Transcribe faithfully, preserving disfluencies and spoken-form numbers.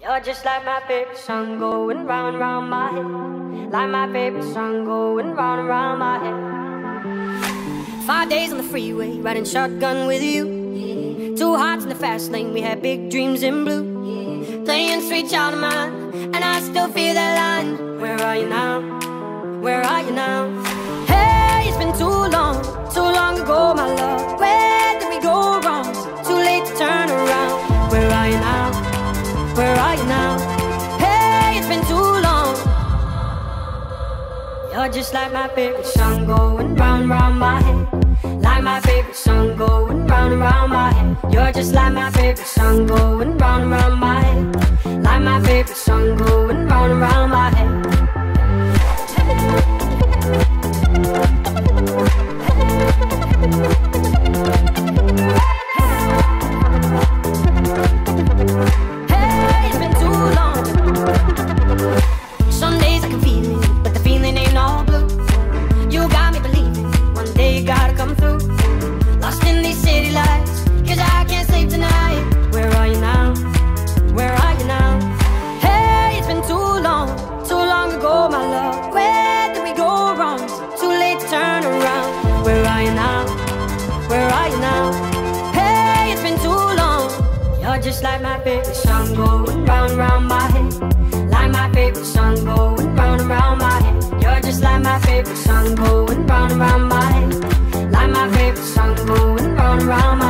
You're just like my favorite song going round and round my head. Like my favorite song going round and round my head. Five days on the freeway, riding shotgun with you. Two hearts in the fast lane, we had big dreams in blue. Playing sweet child of mine, and I still feel that line. Where are you now? Where are you now? Hey, it's been too long, too long ago, my love. Where did we go wrong? Too late to turn around. Where are you now? Where are you now? Hey, it's been too long. You're just like my favorite song going round and round my head. Like my favorite song going round and round my head. You're just like my favorite song going round and round my head. Like my favorite song going round and round my head. Just like my favorite song going round and round my head. Like my favorite song going round and round my head. You're just like my favorite song going round and round my head. Like my favorite song going round and round my head.